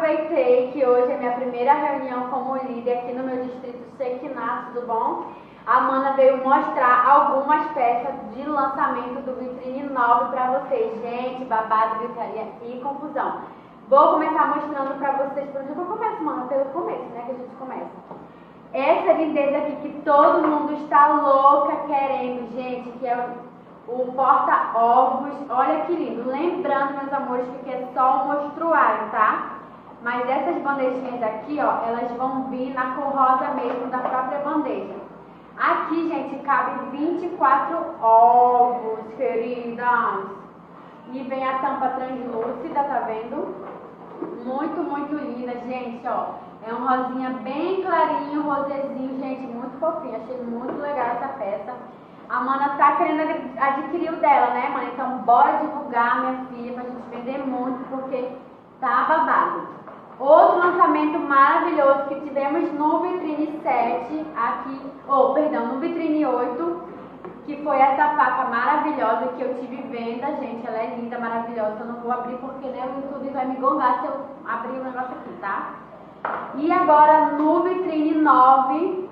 aproveitei que hoje é minha primeira reunião como líder aqui no meu distrito Sequiná, tudo bom? A Amanda veio mostrar algumas peças de lançamento do Vitrine 9 para vocês. Gente, babado, gritaria e confusão. Vou começar mostrando para vocês, por onde eu começo, mano? Pelo começo, né, que a gente começa. Essa lindeza aqui que todo mundo está louca querendo, gente, que é o porta-ovos. Olha que lindo. Lembrando, meus amores, que aqui é só um mostruário, tá? Mas essas bandejinhas aqui, ó, elas vão vir na cor rosa mesmo da própria bandeja. Aqui, gente, cabe 24 ovos, queridas. E vem a tampa translúcida, tá vendo? Muito, muito linda, gente, ó. É um rosinha bem clarinho, rosezinho, gente, muito fofinho. Achei muito legal essa peça. A Amanda tá querendo adquirir o dela, né, mãe? Então, bora divulgar, minha filha, pra gente vender muito, porque tá babado. Outro lançamento maravilhoso que tivemos no Vitrine 7, aqui, no Vitrine 8, que foi essa faca maravilhosa que eu tive venda, gente. Ela é linda, maravilhosa. Eu não vou abrir porque, né, o YouTube vai me gongar se eu abrir o negócio aqui, tá? E agora no Vitrine 9,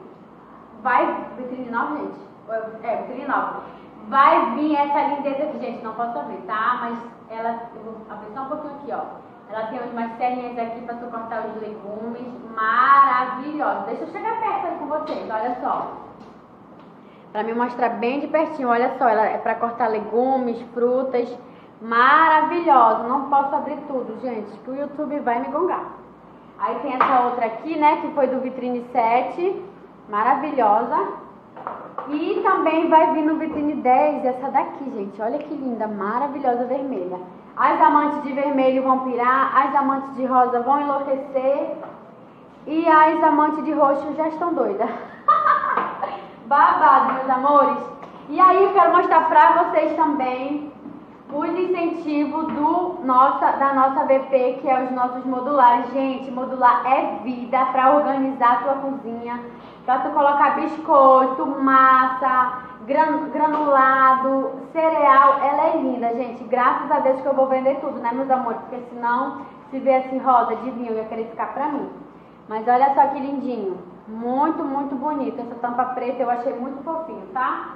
Vitrine 9, gente? Vitrine 9. Vai vir essa lindeza aqui, gente. Não posso abrir, tá? Mas ela, eu vou abrir só um pouquinho aqui, ó. Ela tem umas serrinhas aqui pra tu cortar os legumes. Maravilhosa. Deixa eu chegar perto aí com vocês, olha só. Pra me mostrar bem de pertinho, olha só. Ela é pra cortar legumes, frutas. Maravilhosa. Não posso abrir tudo, gente, que o YouTube vai me gongar. Aí tem essa outra aqui, né, que foi do Vitrine 7. Maravilhosa. E também vai vir no Vitrine 10 essa daqui, gente. Olha que linda, maravilhosa, vermelha. As amantes de vermelho vão pirar, as amantes de rosa vão enlouquecer e as amantes de roxo já estão doidas. Babado, meus amores. E aí eu quero mostrar pra vocês também os incentivos da nossa VP, que é os nossos modulares. Gente, modular é vida pra organizar a tua cozinha, pra tu colocar biscoito, massa, granulado, cereal. Ela é linda, gente. Graças a Deus que eu vou vender tudo, né, meus amores? Porque senão, se viesse rosa de vinho, eu ia querer ficar pra mim. Mas olha só que lindinho. Muito, muito bonito. Essa tampa preta eu achei muito fofinho, tá?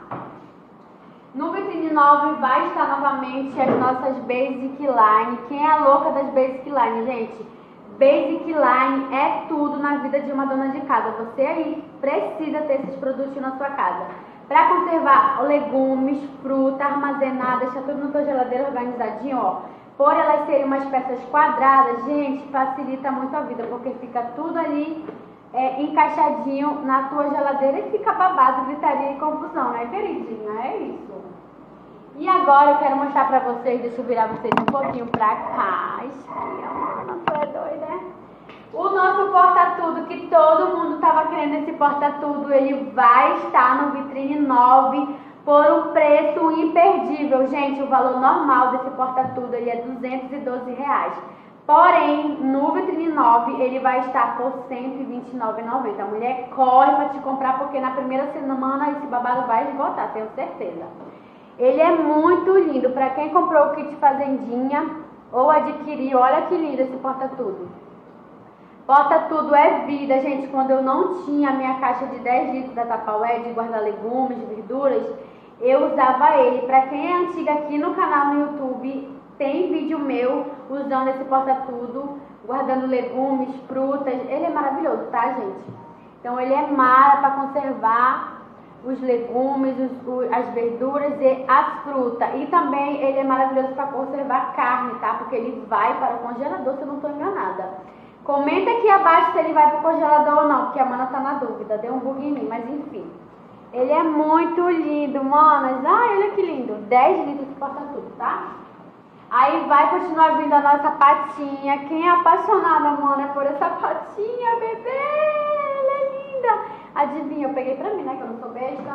No Vitrine 9 vai estar novamente as nossas Basic Line. Quem é a louca das Basic Line, gente? Basic Line é tudo na vida de uma dona de casa. Você aí precisa ter esses produtos na sua casa. Para conservar legumes, fruta, armazenar, deixar tudo na sua geladeira organizadinho, ó. Por elas serem umas peças quadradas, gente, facilita muito a vida, porque fica tudo ali encaixadinho na tua geladeira e fica babado, gritaria e confusão, né, queridinha? É isso. E agora eu quero mostrar pra vocês, deixa eu virar vocês um pouquinho pra cá. Não tô doida, né? O nosso porta-tudo, que todo mundo tava querendo esse porta-tudo, ele vai estar no Vitrine 9 por um preço imperdível. Gente, o valor normal desse porta-tudo ele é R$212. Porém, no Vitrine 9 ele vai estar por R$129,90. A mulher corre pra te comprar, porque na primeira semana esse babado vai esgotar, tenho certeza. Ele é muito lindo. Para quem comprou o kit fazendinha ou adquiriu, olha que lindo esse porta-tudo. Porta-tudo é vida, gente. Quando eu não tinha a minha caixa de 10 litros da Tupperware de guardar legumes, verduras, eu usava ele. Para quem é antiga aqui no canal no YouTube, tem vídeo meu usando esse porta-tudo, guardando legumes, frutas. Ele é maravilhoso, tá, gente? Então ele é mara para conservar os legumes, as verduras e as frutas. E também ele é maravilhoso para conservar carne, tá? Porque ele vai para o congelador, se eu não estou enganada. Comenta aqui abaixo se ele vai para o congelador ou não, porque a Mana tá na dúvida. Deu um bug em mim, mas enfim. Ele é muito lindo, manas. Ai, olha que lindo. 10 litros de porta-tudo, tá? Aí vai continuar vindo a nossa patinha. Quem é apaixonada, mana, por essa patinha, bebê? Ela é linda. Adivinha, eu peguei pra mim, né, que eu não sou besta.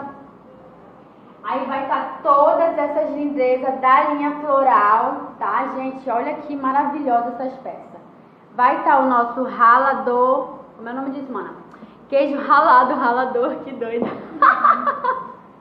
Aí vai estar todas essas lindezas da linha floral, tá, gente? Olha que maravilhosa essas peças. Vai estar o nosso ralador. Como é o nome disso, mana? Queijo ralado, ralador, que doida.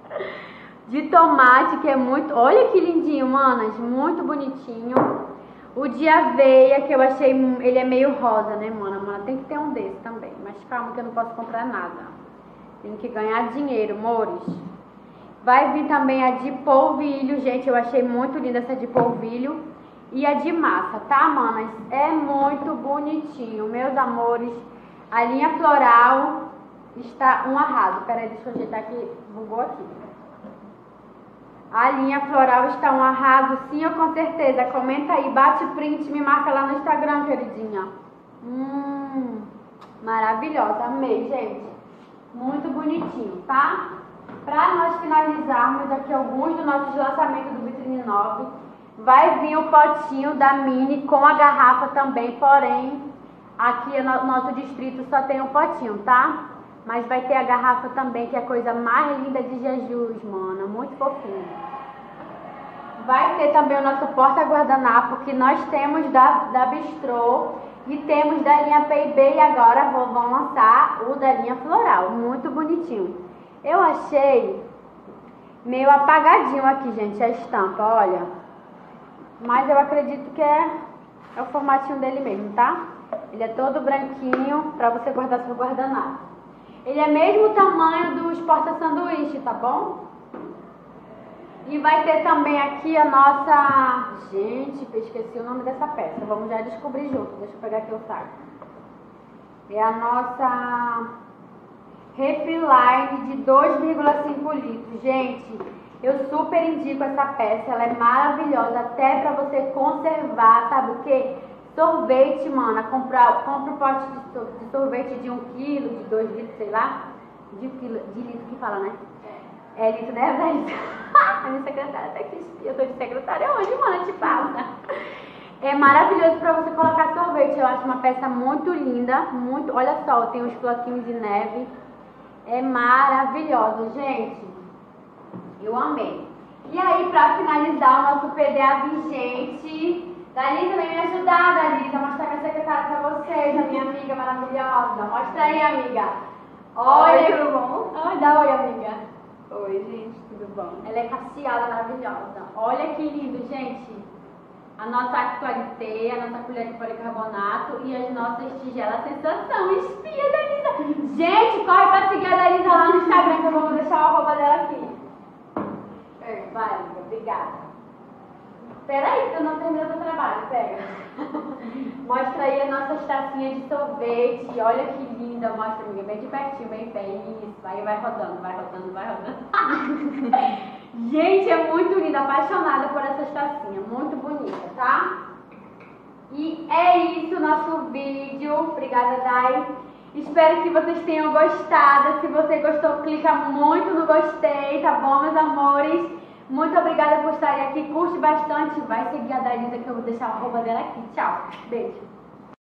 De tomate, que é muito... Olha que lindinho, manas. Muito bonitinho. O de aveia, que eu achei, ele é meio rosa, né, mana? Mana, tem que ter um desse também. Mas calma que eu não posso comprar nada. Tenho que ganhar dinheiro, amores. Vai vir também a de polvilho, gente. Eu achei muito linda essa de polvilho. E a de massa, tá, manas? É muito bonitinho, meus amores. A linha floral está um arraso. Peraí, deixa eu ajeitar aqui. Bugou aqui. A linha floral está um arraso, sim, ou com certeza. Comenta aí, bate print, me marca lá no Instagram, queridinha. Maravilhosa, amei, gente. Muito bonitinho, tá? Pra nós finalizarmos aqui alguns dos nossos lançamentos do Vitrine 9, vai vir o potinho da Mini com a garrafa também, porém, aqui no nosso distrito só tem um potinho, tá? Mas vai ter a garrafa também, que é a coisa mais linda de Jesus, mano. Muito fofinho. Vai ter também o nosso porta-guardanapo, que nós temos da Bistrô e temos da linha P&B, e agora vão lançar o da linha floral. Muito bonitinho. Eu achei meio apagadinho aqui, gente, a estampa, olha. Mas eu acredito que é o formatinho dele mesmo, tá? Ele é todo branquinho pra você guardar seu guardanapo. Ele é mesmo o tamanho dos porta-sanduíche, tá bom? E vai ter também aqui a nossa... Gente, eu esqueci o nome dessa peça. Vamos já descobrir junto. Deixa eu pegar aqui o saco. É a nossa Refline de 2,5 litros. Gente, eu super indico essa peça. Ela é maravilhosa, até pra você conservar, sabe o quê? Sorvete, mana. Compra um pote de sorvete de 1 quilo, de 2 litros, sei lá. De litro que fala, né? É litro, né, velho? A minha secretária até que eu tô de secretária hoje, mana, te passa. É maravilhoso pra você colocar sorvete. Eu acho uma peça muito linda. Muito, olha só, tem uns floquinhos de neve. É maravilhoso, gente. Eu amei. E aí, pra finalizar o nosso PDA vigente... Dalisa, vem me ajudar, Dalisa, mostrar minha secretária pra vocês, a minha amiga maravilhosa. Mostra aí, amiga. Olha, oi, tudo bom? Oi, dá oi, amiga. Oi, gente, tudo bom? Ela é cacheada, maravilhosa. Olha que lindo, gente. A nossa actualité, a nossa colher de policarbonato e as nossas tigelas sensação. Espia, Dalisa. Gente, corre pra seguir a Dalisa lá no Instagram, que eu vou deixar o arroba dela aqui. Vai, amiga, obrigada. Peraí, que eu não terminei o seu trabalho, pega. Mostra aí as nossas tacinhas de sorvete. Olha que linda. Mostra, amiga, bem de pertinho, bem isso. Aí vai rodando, vai rodando, vai rodando. Gente, é muito linda, apaixonada por essas tacinhas. Muito bonita, tá? E é isso o nosso vídeo. Obrigada, Dai. Espero que vocês tenham gostado. Se você gostou, clica muito no gostei, tá bom, meus amores? Muito obrigada por estarem aqui. Curte bastante. Vai seguir a Dalisa, que eu vou deixar o arroba dela aqui. Tchau. Beijo.